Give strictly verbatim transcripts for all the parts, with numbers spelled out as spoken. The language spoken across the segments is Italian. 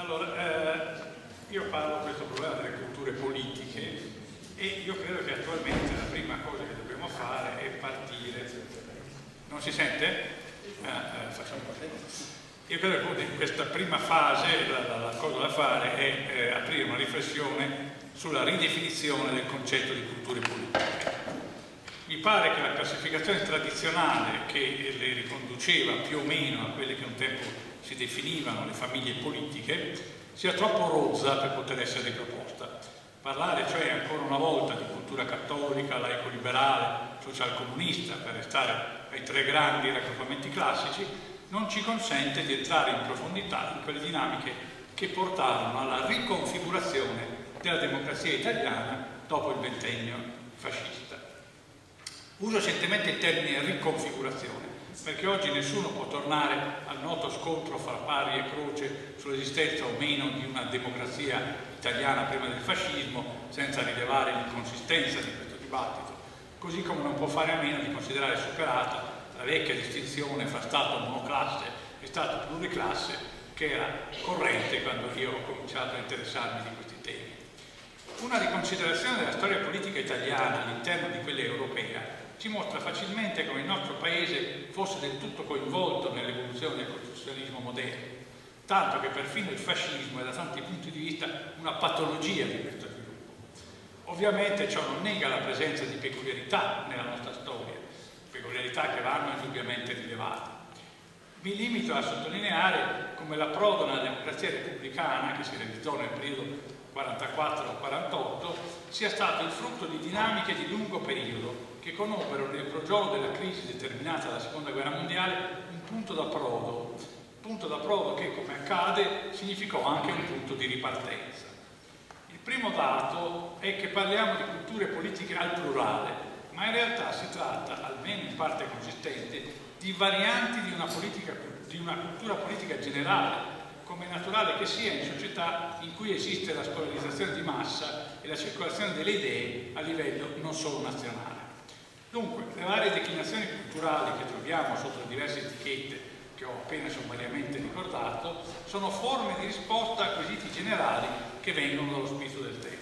Allora, eh, io parlo di questo problema delle culture politiche e io credo che attualmente la prima cosa che dobbiamo fare è partire. Non si sente? Ah, eh, facciamo così. Io credo che in questa prima fase la, la, la cosa da fare è eh, aprire una riflessione sulla ridefinizione del concetto di culture politiche. Mi pare che la classificazione tradizionale che le riconduceva più o meno a quelle che un tempo si definivano le famiglie politiche sia troppo rozza per poter essere riproposta. Parlare cioè ancora una volta di cultura cattolica, laico-liberale, social-comunista, per restare ai tre grandi raggruppamenti classici, non ci consente di entrare in profondità in quelle dinamiche che portarono alla riconfigurazione della democrazia italiana dopo il ventennio fascista. Uso scientemente il termine riconfigurazione, perché oggi nessuno può tornare al noto scontro fra pari e croce sull'esistenza o meno di una democrazia italiana prima del fascismo senza rilevare l'inconsistenza di questo dibattito, così come non può fare a meno di considerare superata la vecchia distinzione fra Stato monoclasse e Stato pluriclasse che era corrente quando io ho cominciato a interessarmi di questi temi. Una riconsiderazione della storia politica italiana all'interno di quella europea ci mostra facilmente come il nostro paese fosse del tutto coinvolto nell'evoluzione del costituzionalismo moderno, tanto che perfino il fascismo è da tanti punti di vista una patologia di questo sviluppo. Ovviamente ciò non nega la presenza di peculiarità nella nostra storia, peculiarità che vanno indubbiamente rilevate. Mi limito a sottolineare come l'approdo nella democrazia repubblicana, che si realizzò nel periodo quarantaquattro quarantotto, sia stato il frutto di dinamiche di lungo periodo che conobbero nel crogiolo della crisi determinata dalla seconda guerra mondiale un punto d'approdo, punto d'approdo che, come accade, significò anche un punto di ripartenza. Il primo dato è che parliamo di culture politiche al plurale, ma in realtà si tratta, almeno in parte consistente, di varianti di una, politica, di una cultura politica generale, come è naturale che sia in società in cui esiste la scolarizzazione di massa e la circolazione delle idee a livello non solo nazionale. Dunque, le varie declinazioni culturali che troviamo sotto diverse etichette che ho appena sommariamente ricordato sono forme di risposta a quesiti generali che vengono dallo spirito del tempo.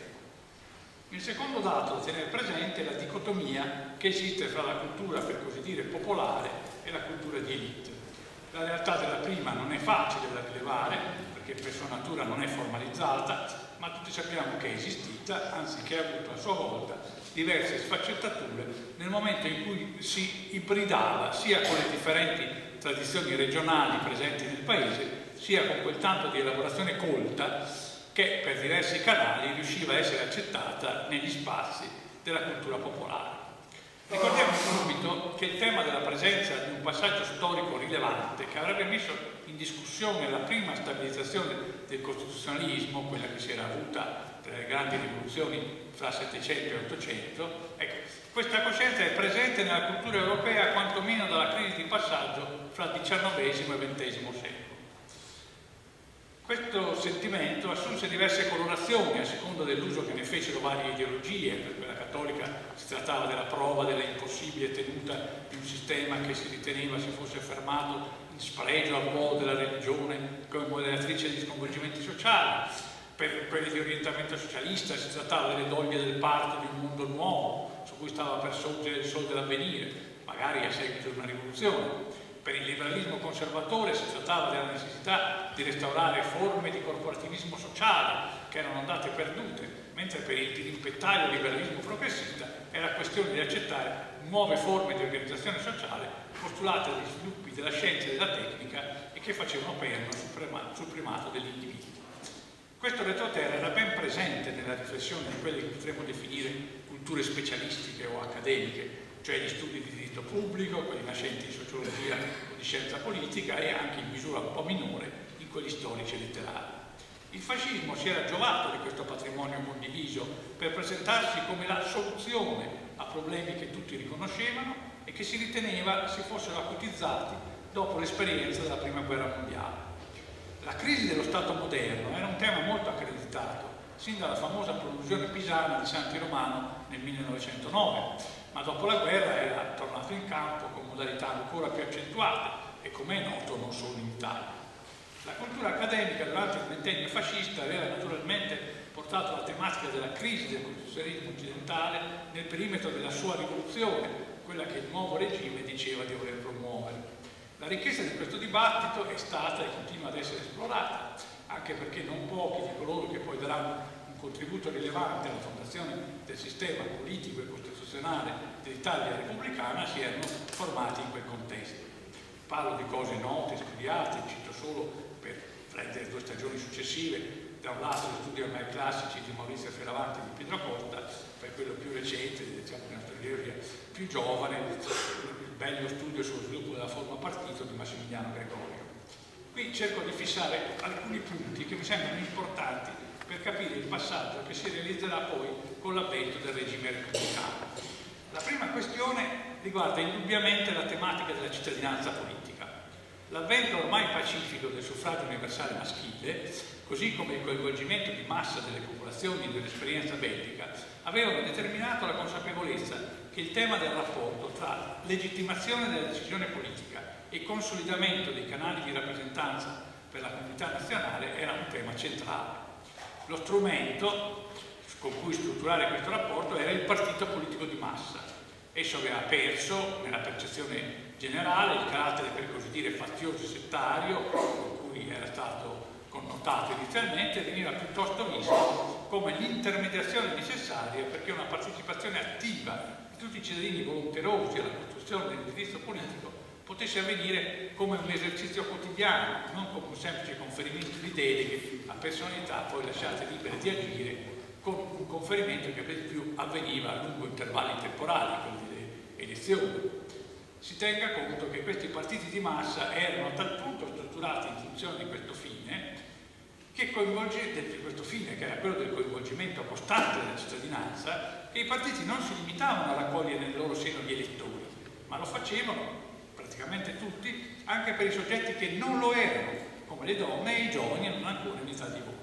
Il secondo dato da tenere presente è la dicotomia che esiste fra la cultura, per così dire, popolare e la cultura di elite. La realtà della prima non è facile da rilevare, perché per sua natura non è formalizzata, ma tutti sappiamo che è esistita, anzi che ha avuto a sua volta diverse sfaccettature nel momento in cui si ibridava sia con le differenti tradizioni regionali presenti nel paese, sia con quel tanto di elaborazione colta che per diversi canali riusciva a essere accettata negli spazi della cultura popolare. Ricordiamo subito che il tema della presenza di un passaggio storico rilevante che avrebbe messo in discussione la prima stabilizzazione del costituzionalismo, quella che si era avuta tra le grandi rivoluzioni fra Settecento e Ottocento, ecco, questa coscienza è presente nella cultura europea quantomeno dalla crisi di passaggio fra il diciannovesimo e il ventesimo secolo. Questo sentimento assunse diverse colorazioni a seconda dell'uso che ne fecero varie ideologie. Per quella cattolica si trattava della prova della impossibile tenuta di un sistema che si riteneva si fosse affermato in spregio al ruolo della religione come moderatrice degli sconvolgimenti sociali. Per quelli di orientamento socialista si trattava delle doglie del parto di un mondo nuovo su cui stava per sorgere il sole dell'avvenire, magari a seguito di una rivoluzione. Per il liberalismo conservatore si trattava della necessità di restaurare forme di corporativismo sociale che erano andate perdute, mentre per il dirimpettaio liberalismo progressista era questione di accettare nuove forme di organizzazione sociale postulate dagli sviluppi della scienza e della tecnica e che facevano perno sul primato dell'individuo. Questo retroterra era ben presente nella riflessione di quelle che potremmo definire culture specialistiche o accademiche, cioè gli studi di diritto pubblico, quelli nascenti di sociologia o di scienza politica e anche in misura un po' minore in quelli storici e letterari. Il fascismo si era giovato di questo patrimonio condiviso per presentarsi come la soluzione a problemi che tutti riconoscevano e che si riteneva si fossero acutizzati dopo l'esperienza della Prima Guerra Mondiale. La crisi dello Stato moderno era un tema molto accreditato, sin dalla famosa prolusione pisana di Santi Romano nel millenovecentonove, ma dopo la guerra era tornato in campo con modalità ancora più accentuate e, come è noto, non solo in Italia. La cultura accademica durante il ventennio fascista aveva naturalmente portato la tematica della crisi del costituzionalismo occidentale nel perimetro della sua rivoluzione, quella che il nuovo regime diceva di voler promuovere. La ricchezza di questo dibattito è stata e continua ad essere esplorata, anche perché non pochi di coloro che poi daranno un contributo rilevante alla fondazione del sistema politico e costituzionale dell'Italia repubblicana si erano formati in quel contesto. Parlo di cose note, studiate, cito solo per prendere due stagioni successive, da un lato gli studi ormai classici di Maurizio Fioravanti e di Pietro Costa, per quello più recente, diciamo una storiografia più giovane, il bello studio sullo sviluppo della forma partito di Massimiliano Gregorio. Qui cerco di fissare alcuni punti che mi sembrano importanti per capire il passaggio che si realizzerà poi con l'avvento del regime repubblicano. La prima questione riguarda indubbiamente la tematica della cittadinanza politica. L'avvento ormai pacifico del suffragio universale maschile, così come il coinvolgimento di massa delle popolazioni nell'esperienza bellica, avevano determinato la consapevolezza che il tema del rapporto tra legittimazione della decisione politica e consolidamento dei canali di rappresentanza per la comunità nazionale era un tema centrale. Lo strumento con cui strutturare questo rapporto era il partito politico di massa. Esso aveva perso, nella percezione generale, il carattere per così dire fazioso e settario con cui era stato connotato inizialmente, e veniva piuttosto visto come l'intermediazione necessaria perché una partecipazione attiva di tutti i cittadini volonterosi alla costruzione dell'indirizzo politico potesse avvenire come un esercizio quotidiano, non come un semplice conferimento di deleghe a personalità poi lasciate libere di agire, con un conferimento che per di più avveniva a lungo intervalli temporali, quelli delle elezioni. Si tenga conto che questi partiti di massa erano a tal punto strutturati in funzione di questo fine, che di questo fine, che era quello del coinvolgimento costante della cittadinanza, che i partiti non si limitavano a raccogliere nel loro seno gli elettori, ma lo facevano praticamente tutti, anche per i soggetti che non lo erano, come le donne e i giovani non ancora in età di voto.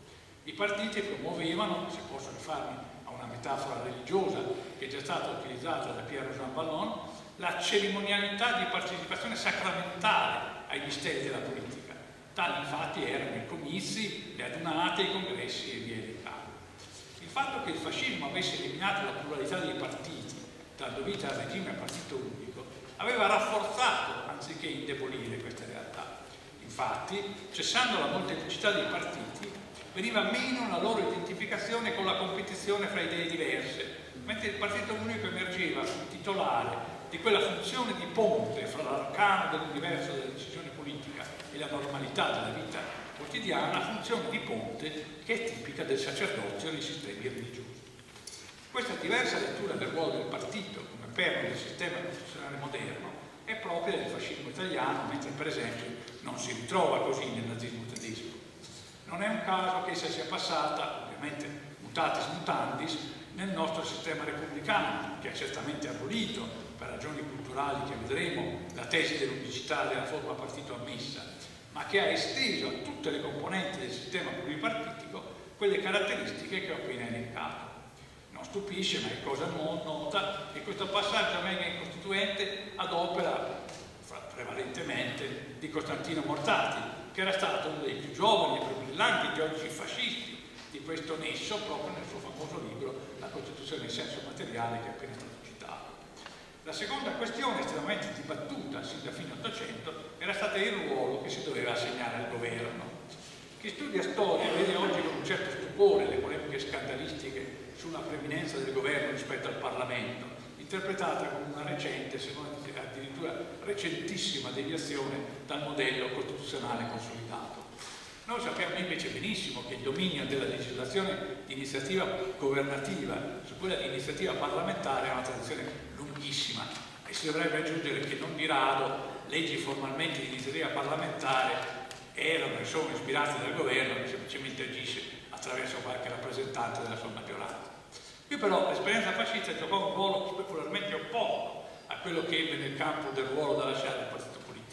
I partiti promuovevano, se posso rifarmi a una metafora religiosa che è già stata utilizzata da Pierre Jean Ballon, la cerimonialità di partecipazione sacramentale ai misteri della politica. Tali infatti erano i comizi, le adunate, i congressi e via dicendo. Il fatto che il fascismo avesse eliminato la pluralità dei partiti, dando vita al regime a partito unico, aveva rafforzato anziché indebolire queste realtà. Infatti, cessando la molteplicità dei partiti, veniva meno la loro identificazione con la competizione fra idee diverse, mentre il partito unico emergeva come titolare di quella funzione di ponte fra l'arcano dell'universo della decisione politica e la normalità della vita quotidiana, funzione di ponte che è tipica del sacerdozio nei sistemi religiosi. Questa diversa lettura del ruolo del partito come perno del sistema costituzionale moderno è propria del fascismo italiano, mentre per esempio non si ritrova così nel nazismo tedesco. Non è un caso che essa sia passata, ovviamente mutatis mutandis, nel nostro sistema repubblicano, che ha certamente abolito, per ragioni culturali che vedremo, la tesi dell'unicità della forma partito ammessa, ma che ha esteso a tutte le componenti del sistema pluripartitico quelle caratteristiche che ho appena elencato. Non stupisce, ma è cosa nota, che questo passaggio avvenga in Costituente ad opera prevalentemente di Costantino Mortati, che era stato uno dei più giovani e più brillanti geologi fascisti di questo nesso, proprio nel suo famoso libro La Costituzione in senso materiale, che è appena stato citato. La seconda questione, estremamente dibattuta sin da fine Ottocento, era stato il ruolo che si doveva assegnare al governo. Chi studia storia vede oggi con un certo stupore le polemiche scandalistiche sulla preminenza del governo rispetto al Parlamento, interpretata come una recente, se non addirittura recentissima deviazione dal modello costituzionale consolidato. Noi sappiamo invece benissimo che il dominio della legislazione di iniziativa governativa su quella di iniziativa parlamentare è una tradizione lunghissima e si dovrebbe aggiungere che non di rado leggi formalmente di iniziativa parlamentare erano e sono ispirate dal governo che semplicemente agisce attraverso qualche rappresentante della sua maggioranza. Qui però l'esperienza fascista giocò un ruolo specularmente opposto a quello che ebbe nel campo del ruolo da lasciare al partito politico.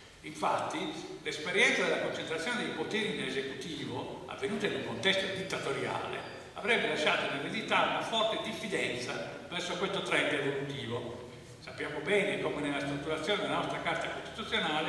Infatti, l'esperienza della concentrazione dei poteri nell'esecutivo, avvenuta in un contesto dittatoriale, avrebbe lasciato in eredità una forte diffidenza verso questo trend evolutivo. Sappiamo bene come nella strutturazione della nostra Carta Costituzionale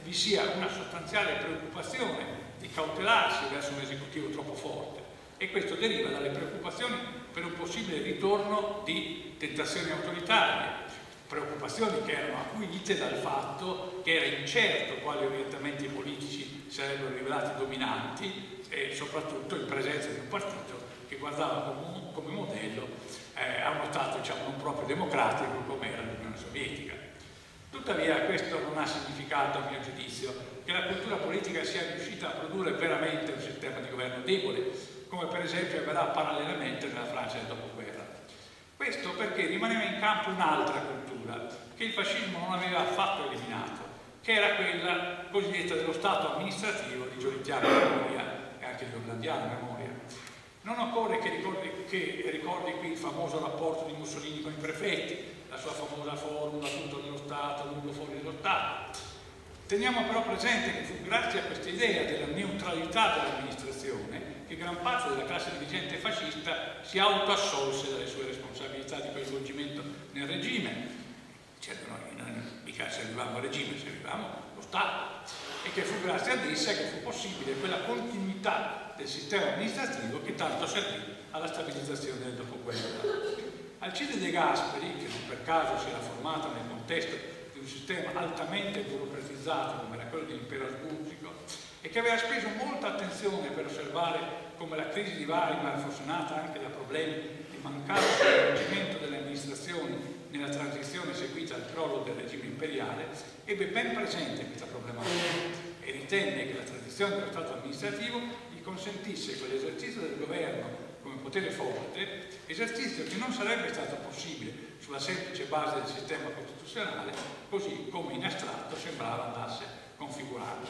vi sia una sostanziale preoccupazione di cautelarsi verso un esecutivo troppo forte, e questo deriva dalle preoccupazioni per un possibile ritorno di tentazioni autoritarie, preoccupazioni che erano acuite dal fatto che era incerto quali orientamenti politici sarebbero rivelati dominanti, e soprattutto in presenza di un partito che guardava come, come modello eh, a uno Stato, diciamo, non proprio democratico come era l'Unione Sovietica. Tuttavia questo non ha significato, a mio giudizio, che la cultura politica sia riuscita a produrre veramente un sistema di governo debole, come per esempio avverrà parallelamente nella Francia del dopoguerra. Questo perché rimaneva in campo un'altra cultura che il fascismo non aveva affatto eliminato, che era quella cosiddetta dello Stato amministrativo di Giolittiana memoria e anche di Orlandiana memoria. Non occorre che ricordi, che ricordi qui il famoso rapporto di Mussolini con i prefetti, la sua famosa formula tutto nello Stato, nulla fuori dallo Stato. Teniamo però presente che fu grazie a questa idea della neutralità dell'amministrazione che gran parte della classe dirigente fascista si autoassolse dalle sue responsabilità di coinvolgimento nel regime. Certo, noi non mica servivamo al regime, servivamo lo Stato, e che fu grazie ad essa che fu possibile quella continuità del sistema amministrativo che tanto servì alla stabilizzazione del dopoguerra. Alcide De Gasperi, che non per caso si era formato nel contesto di un sistema altamente burocratizzato come era quello dell'impero asburgico e che aveva speso molta attenzione per osservare come la crisi di Weimar fosse nata anche da problemi di mancato coinvolgimento delle amministrazioni nella transizione seguita al crollo del regime imperiale, ebbe ben presente questa problematica e ritenne che la tradizione dello Stato amministrativo gli consentisse quell'esercizio del governo come potere forte, esercizio che non sarebbe stato possibile sulla semplice base del sistema costituzionale, così come in astratto sembrava andasse configurato,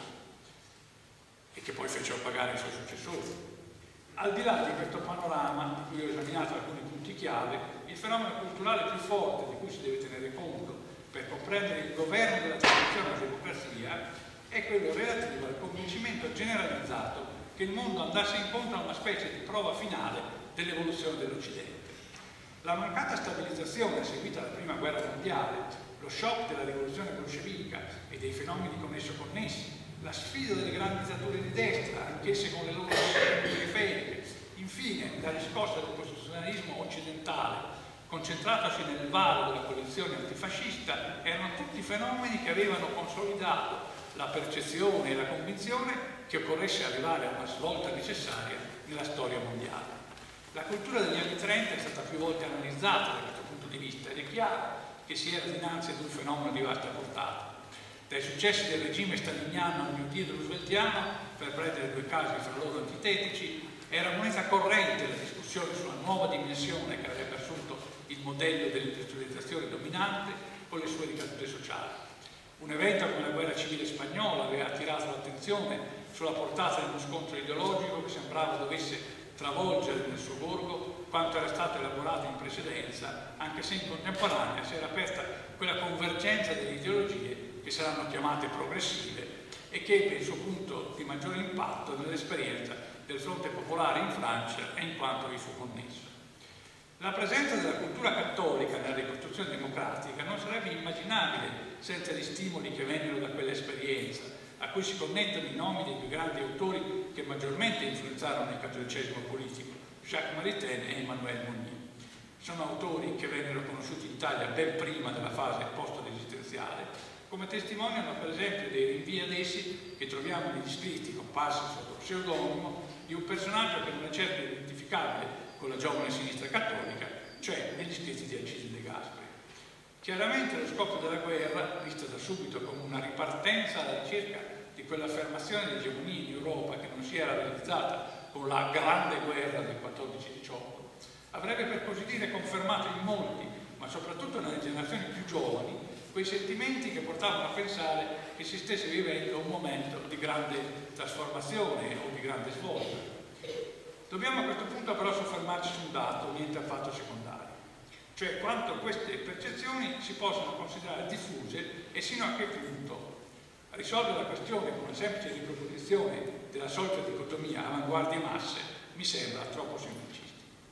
e che poi fecero pagare i suoi successori. Al di là di questo panorama, di cui ho esaminato alcuni punti chiave, il fenomeno culturale più forte di cui si deve tenere conto per comprendere il governo della transizione alla democrazia è quello relativo al convincimento generalizzato che il mondo andasse incontro a una specie di prova finale dell'evoluzione dell'Occidente. La mancata stabilizzazione seguita alla Prima Guerra Mondiale, lo shock della rivoluzione bolscevica e dei fenomeni con esso connessi, la sfida delle grandi dittature di destra, anch'esse con le loro periferiche, infine la riscossa del costituzionalismo occidentale, concentratosi nel varo della coalizione antifascista, erano tutti fenomeni che avevano consolidato la percezione e la convinzione che occorresse arrivare a una svolta necessaria nella storia mondiale. La cultura degli anni trenta è stata più volte analizzata da questo punto di vista ed è chiaro che si era dinanzi ad un fenomeno di vasta portata. Dai successi del regime staliniano al New Deal rooseveltiano, per prendere due casi fra loro antitetici, era moneta corrente la discussione sulla nuova dimensione che avrebbe assunto il modello dell'industrializzazione dominante con le sue ricadute sociali. Un evento come la guerra civile spagnola aveva attirato l'attenzione sulla portata di uno scontro ideologico che sembrava dovesse travolgere nel suo borgo quanto era stato elaborato in precedenza, anche se in contemporanea si era aperta quella convergenza delle ideologie che saranno chiamate progressive e che ebbe il suo punto di maggiore impatto nell'esperienza del fronte popolare in Francia e in quanto vi fu connesso. La presenza della cultura cattolica nella ricostruzione democratica non sarebbe immaginabile senza gli stimoli che vennero da quell'esperienza, a cui si connettono i nomi dei più grandi autori che maggiormente influenzarono il cattolicesimo politico, Jacques Maritain e Emmanuel Mounier. Sono autori che vennero conosciuti in Italia ben prima della fase post-resistenziale, come testimoniano per esempio dei rinvii ad essi che troviamo negli scritti comparsi sotto pseudonimo di un personaggio che non è certo identificabile con la giovane sinistra cattolica, cioè negli scritti di Alcide De Gasperi. Chiaramente lo scopo della guerra, vista da subito come una ripartenza alla ricerca di quell'affermazione di egemonia in Europa che non si era realizzata con la grande guerra del quattordici diciotto, avrebbe per così dire confermato in molti, ma soprattutto nelle generazioni più giovani, quei sentimenti che portavano a pensare che si stesse vivendo un momento di grande trasformazione o di grande svolta. Dobbiamo a questo punto però soffermarci su un dato, niente affatto secondario, cioè quanto queste percezioni si possono considerare diffuse e sino a che punto risolvere la questione con una semplice riproposizione della solita dicotomia avanguardie-masse mi sembra troppo semplicistico.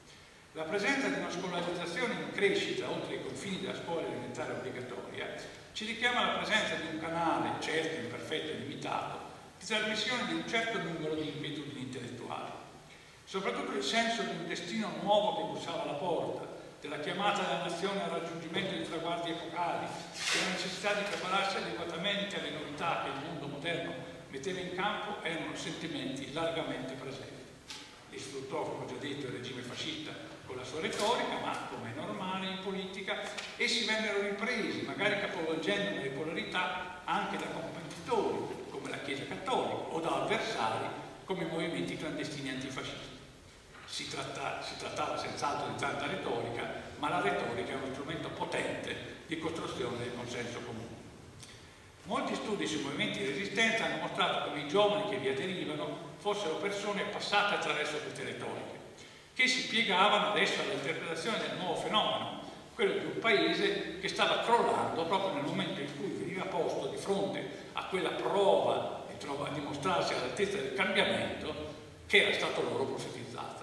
La presenza di una scolarizzazione in crescita oltre i confini della scuola elementare obbligatoria ci richiama alla presenza di un canale, certo imperfetto e limitato, di trasmissione di un certo numero di inquietudini intellettuali. Soprattutto il senso di un destino nuovo che bussava alla porta, della chiamata della nazione al raggiungimento di traguardi epocali, della necessità di prepararsi adeguatamente alle novità che il mondo moderno metteva in campo, erano sentimenti largamente presenti. E sfruttò, come ho già detto, il regime fascista con la sua retorica, ma come è normale in politica, essi vennero ripresi, magari capovolgendo le polarità, anche da competitori, come la Chiesa Cattolica, o da avversari, come i movimenti clandestini antifascisti. Si, tratta, si trattava senz'altro di tanta retorica, ma la retorica è uno strumento potente di costruzione del consenso comune. Molti studi sui movimenti di resistenza hanno mostrato come i giovani che vi aderivano fossero persone passate attraverso queste retoriche, che si piegavano adesso all'interpretazione del nuovo fenomeno, quello di un paese che stava crollando proprio nel momento in cui veniva posto di fronte a quella prova di, trova, di mostrarsi all'altezza del cambiamento che era stato loro profetizzata.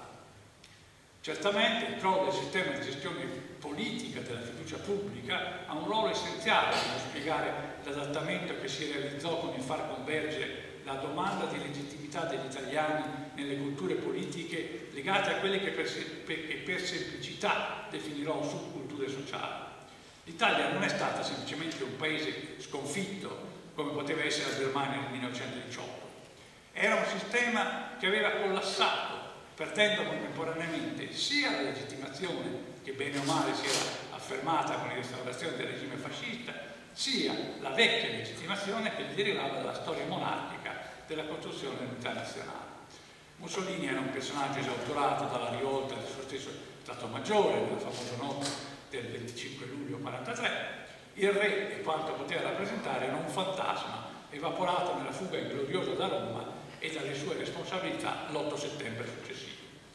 Certamente il crollo del sistema di gestione politica della fiducia pubblica ha un ruolo essenziale per spiegare l'adattamento che si realizzò con il far convergere la domanda di legittimità degli italiani nelle culture politiche legate a quelle che per, che per semplicità definirò subculture sociali. L'Italia non è stata semplicemente un paese sconfitto come poteva essere la Germania nel millenovecentodiciotto. Era un sistema che aveva collassato, perdendo contemporaneamente sia la legittimazione che bene o male si era affermata con l'instaurazione del regime fascista, sia la vecchia legittimazione che derivava dalla storia monarchica della costruzione dell'unità nazionale. Mussolini era un personaggio esautorato dalla rivolta del suo stesso Stato Maggiore, nella famosa notte del venticinque luglio quarantatré. Il re e quanto poteva rappresentare era un fantasma evaporato nella fuga ingloriosa da Roma e dalle sue responsabilità l'otto settembre successivo.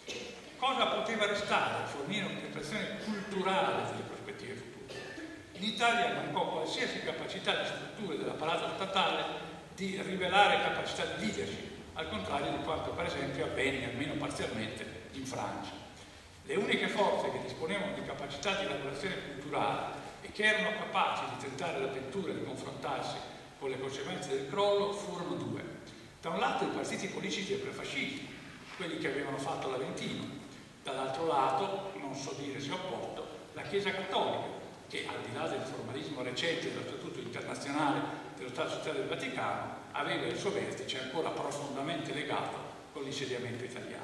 Cosa poteva restare? Fornire un'interpretazione culturale delle prospettive future. In Italia mancò qualsiasi capacità di strutture dell'apparato statale di rivelare capacità di leadership, al contrario di quanto per esempio avvenne, almeno parzialmente, in Francia. Le uniche forze che disponevano di capacità di elaborazione culturale e che erano capaci di tentare l'avventura e di confrontarsi con le conseguenze del crollo furono due. Da un lato i partiti politici e prefascisti, quelli che avevano fatto l'Aventino, dall'altro lato, non so dire se opposto, la Chiesa Cattolica, che al di là del formalismo recente dello Statuto internazionale dello Stato Sociale del Vaticano, aveva il suo vertice ancora profondamente legato con l'insediamento italiano.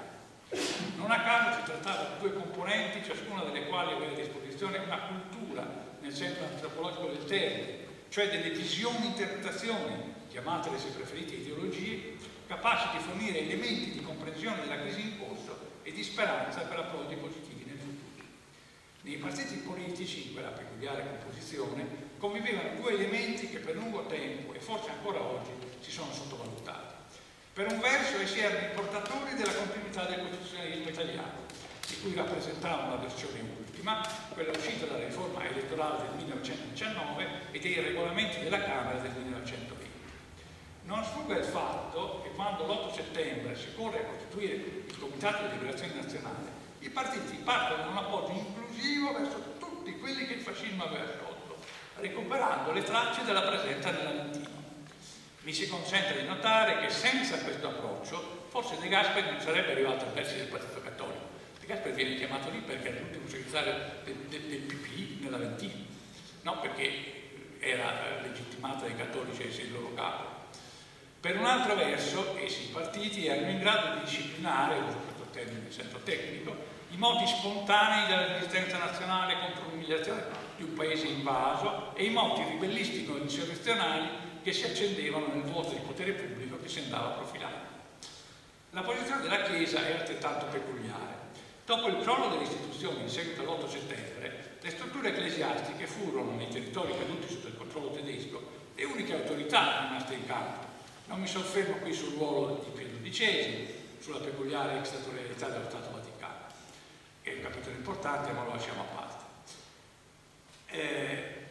Non a caso si trattava di due componenti, ciascuna delle quali aveva a disposizione una cultura, nel senso antropologico del termine, cioè delle visioni, interpretazioni, chiamatele se preferite ideologie, capaci di fornire elementi di comprensione della crisi in corso e di speranza per approdi positivi nel futuro. Nei partiti politici, in quella peculiare composizione, convivevano due elementi che per lungo tempo, e forse ancora oggi, si sono sottovalutati. Per un verso essi erano i portatori della continuità del costituzionalismo italiano, di cui rappresentavano la versione ultima, quella uscita dalla riforma elettorale del millenovecentodiciannove e dei regolamenti della Camera del millenovecentoventi. Non sfugga il fatto che quando l'otto settembre si corre a costituire il Comitato di Liberazione Nazionale, i partiti partono da un appoggio inclusivo verso tutti quelli che il fascismo aveva sciolto, recuperando le tracce della presenza nell'Aventino. Mi si consente di notare che senza questo approccio forse De Gasperi non sarebbe arrivato al vertice del Partito Cattolico. De Gasperi viene chiamato lì perché era l'ultimo segretario del, del, del P P I nell'Aventino, no perché era legittimato dai cattolici a essere il loro capo. Per un altro verso, essi i partiti erano in grado di disciplinare, uso questo termine in senso tecnico, i moti spontanei della resistenza nazionale contro l'umiliazione di un paese invaso e i moti ribellistico-insurrezionali che si accendevano nel vuoto di potere pubblico che si andava a profilare. La posizione della Chiesa è altrettanto peculiare. Dopo il crollo delle istituzioni in seguito all'otto settembre, le strutture ecclesiastiche furono, nei territori caduti sotto il controllo tedesco, le uniche autorità rimaste in campo. Non mi soffermo qui sul ruolo di Pio dodicesimo, sulla peculiare extraterritorialità dello Stato Vaticano, che è un capitolo importante, ma lo lasciamo a parte. Eh,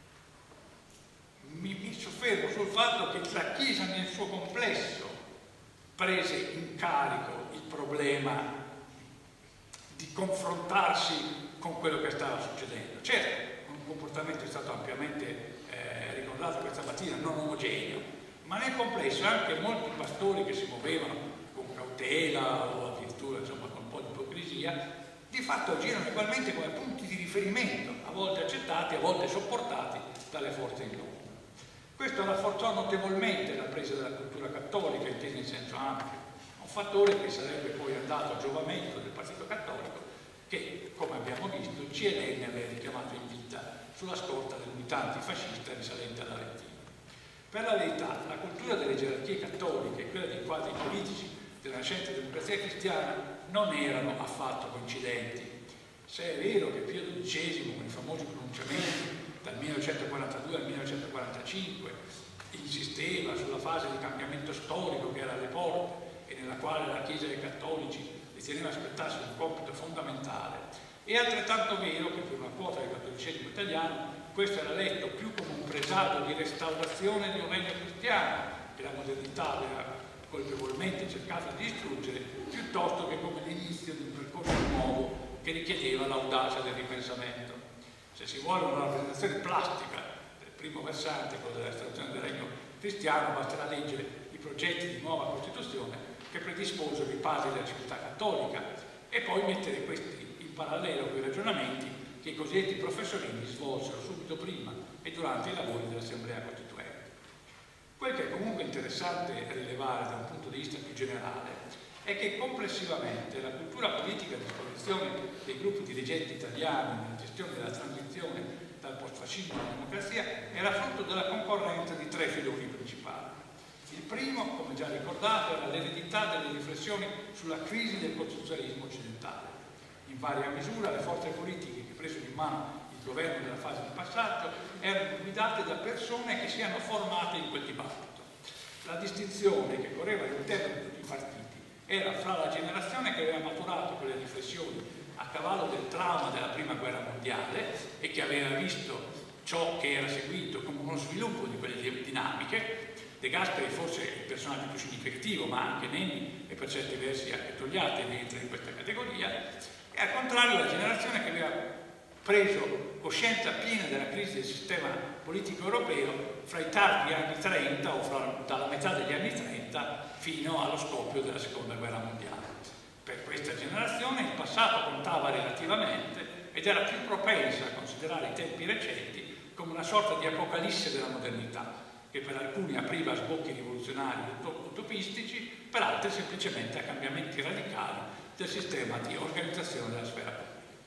mi, mi soffermo sul fatto che la Chiesa nel suo complesso prese in carico il problema di confrontarsi con quello che stava succedendo. Certo, un comportamento è stato ampiamente eh, ricordato questa mattina, non omogeneo, ma nel complesso anche molti pastori che si muovevano con cautela o addirittura insomma con un po' di ipocrisia, di fatto agivano ugualmente come punti di riferimento, a volte accettati, a volte sopportati dalle forze in lotta. Questo rafforzò notevolmente la presa della cultura cattolica intesa in senso ampio, un fattore che sarebbe poi andato a giovamento del Partito Cattolico che, come abbiamo visto, il C N N aveva richiamato in vita sulla scorta dell'unità antifascista risalente all'Aventino. Per la verità, la cultura delle gerarchie cattoliche e quella dei quadri politici della nascente democrazia cristiana non erano affatto coincidenti. Se è vero che Pio dodicesimo, con i famosi pronunciamenti dal millenovecentoquarantadue al millenovecentoquarantacinque, insisteva sulla fase di cambiamento storico che era alle porte e nella quale la Chiesa dei cattolici riteneva aspettasse un compito fondamentale, è altrettanto vero che per una quota del cattolicesimo italiano questo era letto più come un presagio di restaurazione di un regno cristiano che la modernità aveva colpevolmente cercato di distruggere, piuttosto che come l'inizio di un percorso nuovo che richiedeva l'audacia del ripensamento. Se si vuole una rappresentazione plastica del primo versante, quello della restaurazione del regno cristiano, basterà leggere i progetti di nuova Costituzione che predisposero i padri della civiltà cattolica e poi mettere questi in parallelo con i ragionamenti che i cosiddetti professorini svolsero subito prima e durante i lavori dell'Assemblea Costituente. Quel che è comunque interessante rilevare da un punto di vista più generale è che complessivamente la cultura politica di disposizione dei gruppi dirigenti italiani nella gestione della transizione dal postfascismo alla democrazia era frutto della concorrenza di tre filoni principali. Il primo, come già ricordato, era l'eredità delle riflessioni sulla crisi del costituzionalismo occidentale. In varia misura le forze politiche che presero in mano il governo nella fase di passaggio erano guidate da persone che si erano formate in quel dibattito. La distinzione che correva all'interno di tutti i partiti era fra la generazione che aveva maturato quelle riflessioni a cavallo del trauma della prima guerra mondiale e che aveva visto ciò che era seguito come uno sviluppo di quelle dinamiche. De Gasperi forse è il personaggio più significativo, ma anche Nenni e per certi versi anche Togliatti entra in questa categoria, e al contrario la generazione che aveva preso coscienza piena della crisi del sistema politico europeo fra i tardi anni trenta o fra, dalla metà degli anni trenta fino allo scoppio della seconda guerra mondiale. Per questa generazione il passato contava relativamente ed era più propensa a considerare i tempi recenti come una sorta di apocalisse della modernità, che per alcuni apriva sbocchi rivoluzionari utopistici, per altri semplicemente a cambiamenti radicali del sistema di organizzazione della sfera pubblica.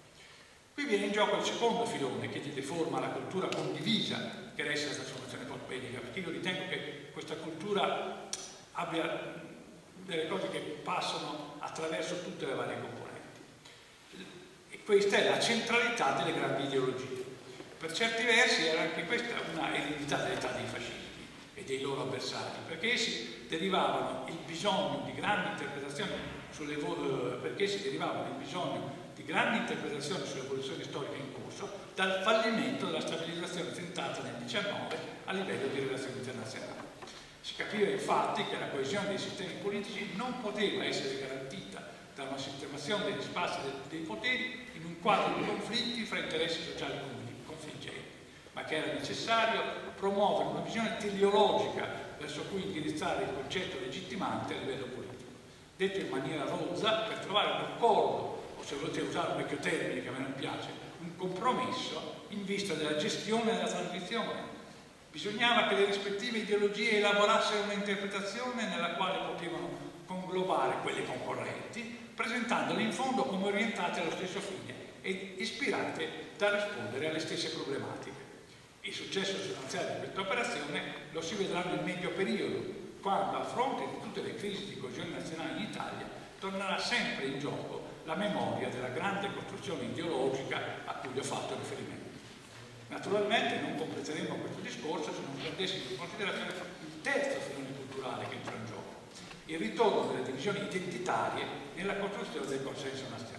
Qui viene in gioco il secondo filone che diede forma alla cultura condivisa che resta la trasformazione post-bellica, perché io ritengo che questa cultura abbia delle cose che passano attraverso tutte le varie componenti. E questa è la centralità delle grandi ideologie. Per certi versi era anche questa una eredità dell'età dei fascisti e dei loro avversari, perché essi derivavano il bisogno di grandi interpretazioni sulle perché essi derivavano il bisogno di grandi interpretazioni sull'evoluzione storica in corso dal fallimento della stabilizzazione tentata nel diciannove a livello di relazioni internazionali. Si capiva infatti che la coesione dei sistemi politici non poteva essere garantita da una sistemazione degli spazi dei poteri in un quadro di conflitti fra interessi sociali confliggenti, ma che era necessario promuovere una visione teleologica verso cui indirizzare il concetto legittimante a livello politico. Detto in maniera rozza, per trovare un accordo, o se volete usare un vecchio termine che a me non piace, un compromesso in vista della gestione della transizione, bisognava che le rispettive ideologie elaborassero un'interpretazione nella quale potevano conglobare quelle concorrenti, presentandole in fondo come orientate allo stesso fine e ispirate da rispondere alle stesse problematiche. Il successo sostanziale di questa operazione lo si vedrà nel medio periodo, quando a fronte di tutte le crisi di coesione nazionale in Italia tornerà sempre in gioco la memoria della grande costruzione ideologica a cui ho fatto riferimento. Naturalmente non completeremo questo discorso se non prendessimo in considerazione il terzo filone culturale che entra in gioco, il ritorno delle divisioni identitarie nella costruzione del consenso nazionale.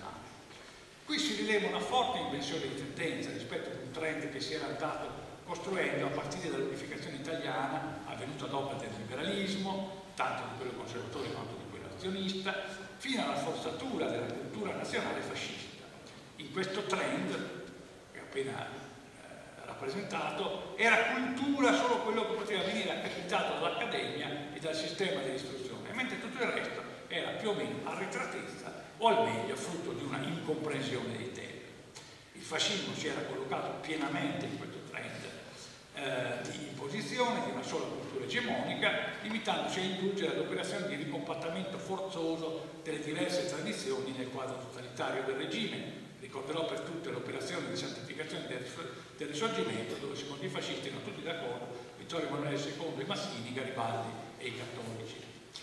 Qui si rileva una forte inversione di tendenza rispetto ad un trend che si era andato costruendo a partire dall'unificazione italiana avvenuta dopo del liberalismo, tanto di quello conservatore quanto di quello azionista, fino alla forzatura della cultura nazionale fascista. In questo trend, che ho appena eh, rappresentato, era cultura solo quello che poteva venire accreditato dall'accademia e dal sistema dell'istruzione, mentre tutto il resto era più o meno arretratezza o al meglio frutto di una incomprensione dei tempi. Il fascismo si era collocato pienamente in questo trend eh, di imposizione di una sola cultura egemonica, limitandosi a indulgere ad operazioni di ricompattamento forzoso delle diverse tradizioni nel quadro totalitario del regime. Ricorderò per tutte l'operazione di santificazione del, del Risorgimento, dove secondo i fascisti erano tutti d'accordo, Vittorio Emanuele secondo, i Massini, i Garibaldi e i cattolici.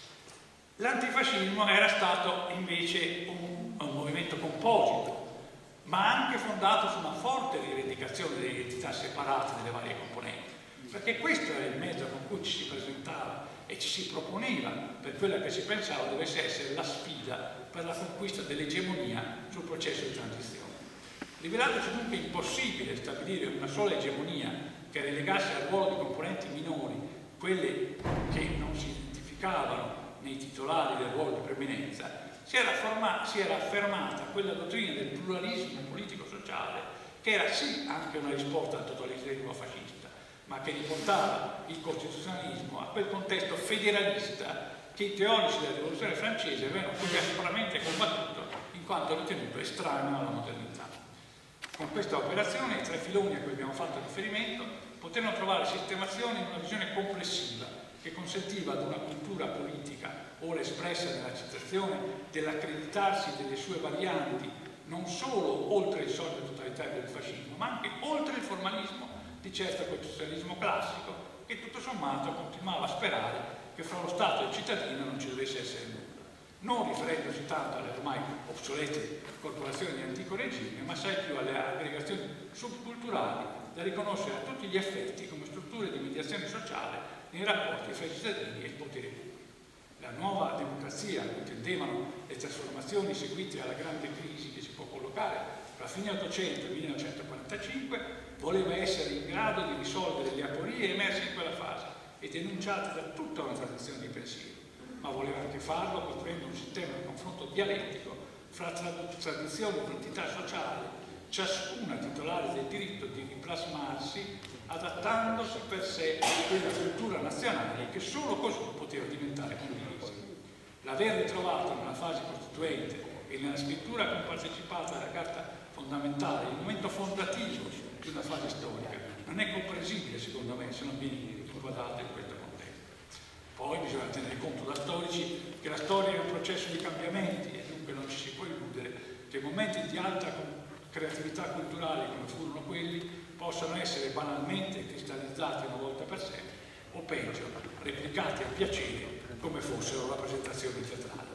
L'antifascismo era stato invece un, un movimento composito, ma anche fondato su una forte rivendicazione delle identità separate delle varie componenti, perché questo era il mezzo con cui ci si presentava e ci si proponeva per quella che si pensava dovesse essere la sfida per la conquista dell'egemonia sul processo di transizione. Rivelatosi dunque impossibile stabilire una sola egemonia che relegasse al ruolo di componenti minori quelle che non si identificavano nei titolari del ruolo di preeminenza, si era, forma, si era affermata quella dottrina del pluralismo politico-sociale che era sì anche una risposta al totalitarismo fascista, ma che riportava il costituzionalismo a quel contesto federalista che i teorici della rivoluzione francese avevano così aspramente combattuto in quanto ritenuto estraneo alla modernità. Con questa operazione i tre filoni a cui abbiamo fatto riferimento poterono trovare sistemazione in una visione complessiva che consentiva ad una cultura politica, ora espressa nella citazione, dell'accreditarsi delle sue varianti non solo oltre il sogno totalitario del fascismo, ma anche oltre il formalismo di certo costituzionalismo classico, che tutto sommato continuava a sperare che fra lo Stato e il cittadino non ci dovesse essere nulla, non riferendosi tanto alle ormai obsolete corporazioni di antico regime, ma assai più alle aggregazioni subculturali da riconoscere a tutti gli effetti come strutture di mediazione sociale nei rapporti fra i cittadini e il potere pubblico. La nuova democrazia, a cui tendevano le trasformazioni seguite alla grande crisi che si può collocare tra fine Ottocento e millenovecentoquarantacinque, voleva essere in grado di risolvere le aporie emerse in quella fase e denunciate da tutta una tradizione di pensiero, ma voleva anche farlo costruendo un sistema di confronto dialettico fra tradizioni di identità sociale, ciascuna titolare del diritto di riplasmarsi adattandosi per sé a quella cultura nazionale che solo così poteva diventare condivisa. L'aver ritrovato nella fase costituente e nella scrittura compartecipata della Carta fondamentale il momento fondativo di una fase storica non è comprensibile, secondo me, se non viene inquadrato in questo contesto. Poi bisogna tenere conto da storici che la storia è un processo di cambiamenti e dunque non ci si può illudere che momenti di alta creatività culturale come furono quelli possano essere banalmente cristallizzati una volta per sempre o peggio, replicati a piacere come fossero rappresentazioni teatrali.